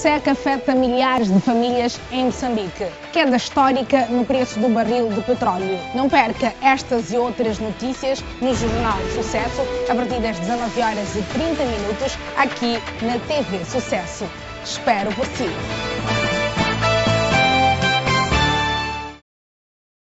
seca afeta milhares de famílias em Moçambique. Queda histórica no preço do barril de petróleo. Não perca estas e outras notícias no Jornal Sucesso, a partir das 19h30, aqui na TV Sucesso. Espero por si.